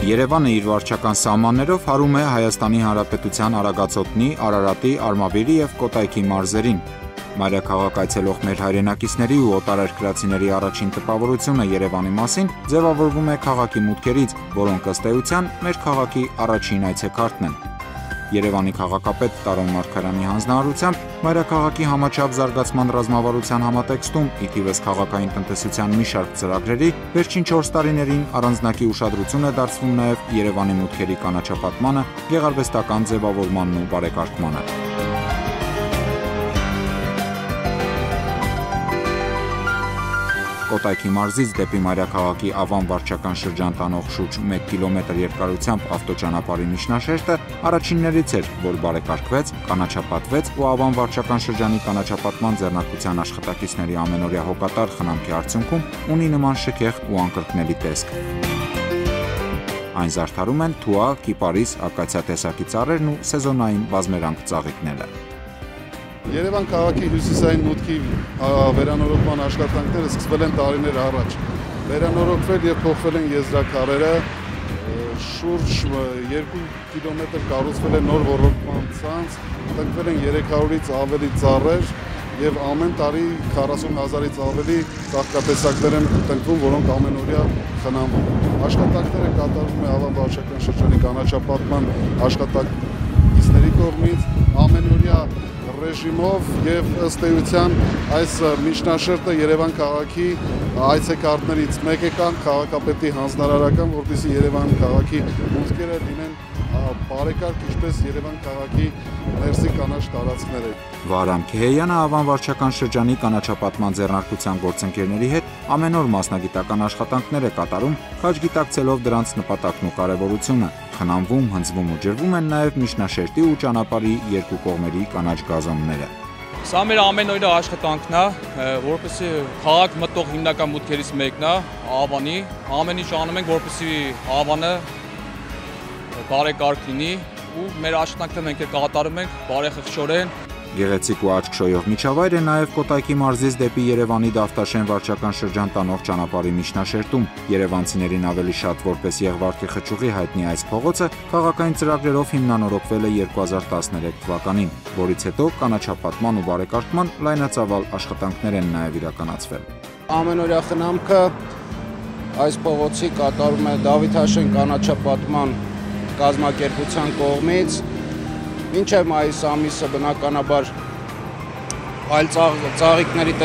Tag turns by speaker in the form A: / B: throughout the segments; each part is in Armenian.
A: Երևանը իր վարչական սահմաններով հարում է Հայաստանի Հանրապետության Արագածոտնի, Արարատի, Արմավիրի և Կոտայքի մարզերին։ Մայրաքաղաք այցելող մեր հայրենակիցների ու օտարերկրացիների առաջին տպավորությունը Երևանի մասին ձևավորվում է քաղաքի մուտքերից, որոնք ըստ էության մեր քաղաքի առաջին այցեքարտն են։ Երևանի քաղաքապետ Տարոն Մարգարյանի հանձնարարությամբ մայրաքաղաքի համաչափ զարգացման ռազմավարության համատեքստում ի թիվս քաղաքային տնտեսության մի շարք ծրագրերի վերջին 4 տարիներին առանձնակի ուշադրություն է դարձվում նաև Երևանի մուտքերի կանաչապատմանը, գեղարվեստական ձևավորմանն ու բարեկարգմանը։ Կոտայքի մարզից դեպի մայրաքաղաքի Ավան վարչական շրջան տանող շուրջ 1 կիլոմետր երկարությամբ ավտոճանապարհի միջնաշերտը առաջիններից էր, որ բարեկարգվեց, կանաչապատվեց ու Ավան վարչական շրջանի կանաչապատման ձեռնարկության աշխատակիցների ամենօրյա հոգատար խնամքի արդյունքում ունի նման շքեղ ու անկրկնելի տեսք։ Այն զարդարում են թուա, կիպարիս, ակացիա տեսակի ծառերն ու սեզոնային բազմերանք ծաղիկները։
B: Երևան քաղաքի հյուսիսային մուտքի վերանորոգման աշխատանքները սկսվել են տարիներ առաջ։ Վերանորոգվել և փոխվել են եզրաքարերը, շուրջ 2 կիլոմետր կառուցվել է նոր ոռոգման ցանց, տնկվել են 300-ից ավելի ծառեր և ամեն տարի 40,000-ից ավելի ծաղկատեսակներ են տնկվում, որոնք ամենօրյա խնամվում։ Աշխատանքները կատարվում է Ավան վարչական շրջանի կանաչապատման աշխատակիցների կողմից ամենօրյա ռեժիմով և ըստ էության այս միջնաշերտը Երևան քաղաքի այցեքարտներից մեկը կան քաղաքապետի հանձնարարական, որպեսզի Երևան քաղաքի մուտքերը լինեն բարեկարգ, ինչպես Երևան քաղաքի ներսի կանաչ տարածքները։
A: Վահրամ Քեհեյանը Ավան վարչական շրջանի կանաչապատման ձեռնարկության գործընկերների հետ ամեն օր մասնագիտական աշխատանքներ է կատարում, քաջ գիտակցելով դրանց նպատակն ու կարևորությունը։ Խնամվում, հնձվում ու ջրվում են նաև միջնաշերտի ու ճանապարհի երկու կողմերի կանաչ գազոնները։
C: Սա մեր ամենօրյա աշխատանքն է, որպեսզի քաղաք մտող հիմնական մուտքերից մեկն է Ավանի, ամեն ինչ անում ենք, որպեսզի Ավանը բարեկարգ լինի ու մեր աշխատանքները մենք կատարում ենք բարեխղճորեն։
A: Գեղեցիկ ու աչք շոյող միջավայր է նաև Կոտայքի մարզից դեպի Երևանի Դավթաշեն վարչական շրջան տանող ճանապարհի միջնաշերտում։ Երևանցիներին ավելի շատ որպես Եղվարդի խճուղի հայտնի այս փողոցը քաղաքային ծրագրերով հիմնանորոգվել է 2013 թվականին, որից հետո կանաչապատման ու բարեկարգման լայնածավալ աշխատանքներ են նաև իրականացվել։
D: Ամենօրյա խնամքը այս փողոցի կատարում է Դավթաշեն կանաչապատման կազմակերպության կողմից։ Մինչև մայիս ամիսը բնականաբար այլ ծաղիկների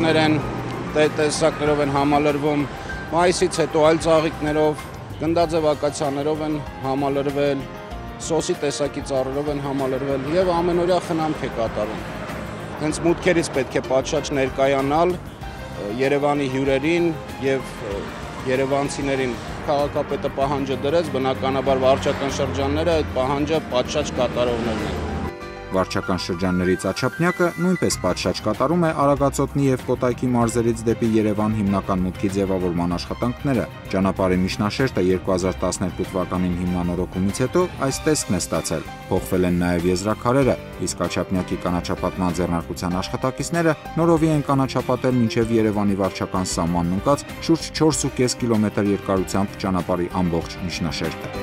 D: տեսակներով են համալրվում, մայիսից հետո այլ ծաղիկներով, գնդաձև ակացիաներով են համալրվել, սոսի տեսակի ծառերով են համալրվել և ամենօրյա խնամք է կատարում։ Հենց մուտքերից պետք է պատշաճ ներկայանալ Երևանի հյուրերին և երևանցիներին։ Քաղաքապետը պահանջը դրեց, բնականաբար վարչական շրջանները այդ պահանջը պատշաճ կատարողներն են։
A: Վարչական շրջաններից աչափնյակը նույնպես պատշաճ կատարում է Արագածոտնի և Կոտայքի մարզերից դեպի Երևան հիմնական մուտքի ձևավորման աշխատանքները։ Ճանապարհի միջնաշերտը 2012 թվականին հիմնանորոգումից հետո այս տեսքն է ստացել։ Փոխվել են նաև եզրաքարերը, իսկ աչափնյակի կանաչապատման ձեռնարկության աշխատակիցները նորովի են կանաչապատել մինչև Երևանի վարչական սահմանն ընկած շուրջ 4,5 կիլոմետր երկարությամբ ճանապարհի ամբողջ միջնաշերտը։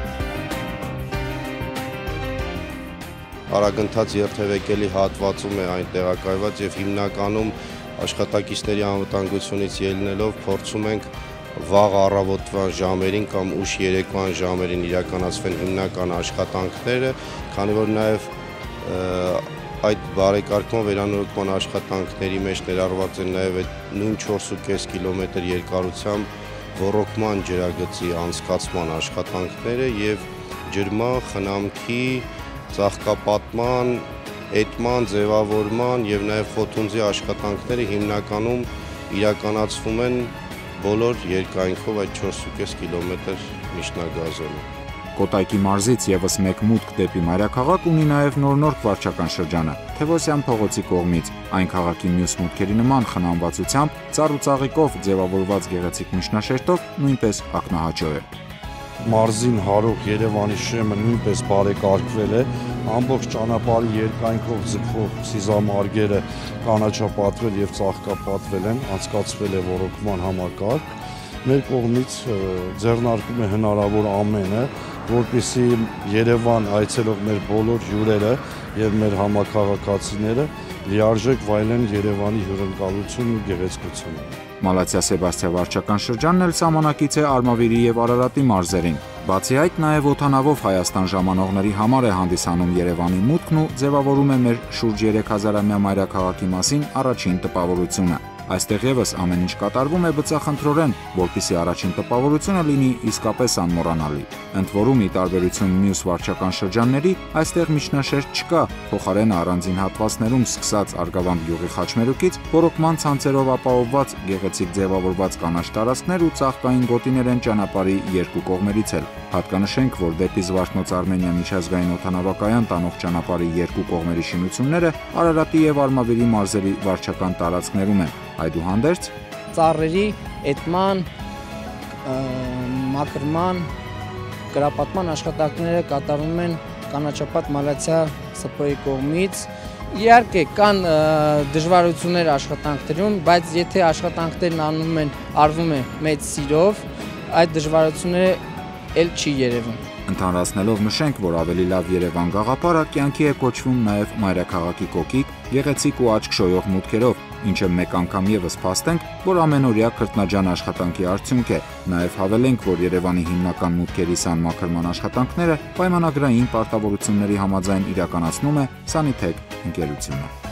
E: Արագընթաց երթևեկելի հատվածում է այն տեղակայված և հիմնականում աշխատակիցների անվտանգությունից ելնելով փորձում ենք վաղ առավոտվան ժամերին կամ ուշ երեկվան ժամերին իրականացվեն հիմնական աշխատանքները, քանի որ նաև այդ բարեկարգման վերանորոգման աշխատանքների մեջ ներառված են նաև այդ նույն 4,5 կիլոմետր երկարությամբ ոռոգման ջրագծի անցկացման աշխատանքները և ջրման, խնամքի, ծաղկապատման, էտման, ձևավորման և նաև խոթունձի աշխատանքները հիմնականում իրականացվում են բոլոր երկայնքով այդ 4,5 կիլոմետր միջնագազոնում։
A: Կոտայքի մարզից ևս մեկ մուտք դեպի մայրաքաղաք ունի նաև Նորնորք վարչական շրջանը, Թևոսյան փողոցի կողմից։ Այն քաղաքի մյուս մուտքերի նման խնամվածությամբ, ծառ ու ծաղիկով ձևավորված գեղեցիկ միջնաշերտով նույնպես ակնահաճո է։
F: Մարզին հարող Երևանի շեմը նույնպես բարեկարգվել է, ամբողջ ճանապարհի երկայնքով ձգվող սիզամարգերը կանաչապատվել և ծաղկապատվել են, անցկացվել է ոռոգման համակարգ մեր կողմից ձեռնարկում է հնարավոր ամենը, որպեսզի Երևան այցելող մեր բոլոր հյուրերը եւ մեր համակարգացիները լիարժեք վայելեն Երևանի հյուրընկալությունն ու գեղեցկությունը։
A: Մալաթիա Սեբաստիա վարչական շրջանն էլ սահմանակից է Արմավիրի եւ Արարատի մարզերին։ Բացի այդ, նաեւ օդանավով Հայաստան ժամանողների համար է հանդիսանում Երևանի մուտքն ու ձևավորում է մեր շուրջ 3000-ամյա մայրաքաղաքի մասին առաջին տպավորությունը։ Այստեղ եւս ամեն ինչ կատարվում է բծախնդրորեն, որպեսզի առաջին տպավորությունը լինի իսկապես անմոռանալի։ Ընդ որում, ի տարբերություն մյուս վարչական շրջանների, այստեղ միջնաշերտ չկա, փոխարենը առանձին հատվածներում սկսած Արգավանդ գյուղի խաչմերուկից ռոռոկման ցանցերով ապահովված գեղեցիկ ձևավորված կանաչ տարածքներ ու ծաղկային գոտիներ են ճանապարհի երկու կողմերից էլ։ Հատկանշենք, որ դեպի Զվարթնոց Արմենիա միջազգային օդանավակայան տանող ճանապարհի երկու կողմերի շինությունները Արարատի եւ Արմավիրի մարզերի վարչական տարածքներում են։ Այդուհանդերձ
G: ծառերի էտման, մաքրման, կրապատման աշխատանքները կատարվում են կանաչապատ Մալաթիա ՍՊ-ի կողմից։ Իհարկե կան դժվարություններ աշխատանքներում, բայց եթե աշխատանքներն արվում է մեծ սիրով, այդ դժվարությունները էլ չի երևում։
A: Ընդհանրացնելով նշենք, որ ավելի լավ Երևան գաղափարը կյանքի է կոչվում նաև մայրաքաղաքի կոկիկ, գեղեցիկ ու աչք շոյող մուտքերով, ինչը մեկ անգամ եւս փաստենք, որ ամենօրյա քրտնաջան աշխատանքի արդյունք է։ Նաև հավելենք, որ Երևանի հիմնական մուտքերի սանմաքրման աշխատանքները պայմանագրային պարտավորությունների համաձայն իրականացնում է Սանիթեք ընկերությունը։